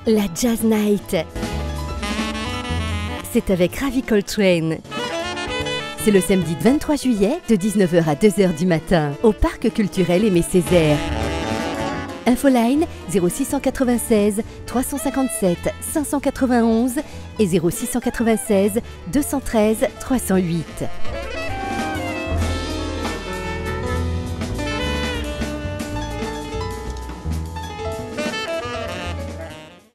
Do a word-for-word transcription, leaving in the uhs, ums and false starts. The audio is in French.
La Jazz Night. C'est avec Ravi Coltrane. C'est le samedi vingt-trois juillet de dix-neuf heures à deux heures du matin au Parc culturel Aimé Césaire. Infoline zéro six cent quatre-vingt-seize trois cent cinquante-sept cinq cent quatre-vingt-onze et zéro six cent quatre-vingt-seize deux cent treize trois cent huit.